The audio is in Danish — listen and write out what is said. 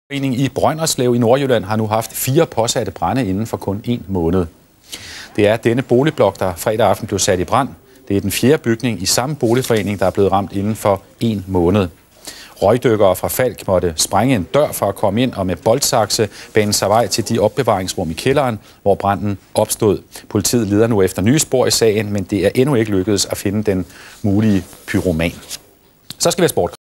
Foreningen i Brønderslev i Nordjylland har nu haft 4 påsatte brande inden for kun 1 måned. Det er denne boligblok, der fredag aften blev sat i brand. Det er den 4. bygning i samme boligforening, der er blevet ramt inden for 1 måned. Røgdykkere fra Falck måtte sprænge en dør for at komme ind og med boltsakse bane sig vej til de opbevaringsrum i kælderen, hvor branden opstod. Politiet leder nu efter nye spor i sagen, men det er endnu ikke lykkedes at finde den mulige pyroman. Så skal vi have sport.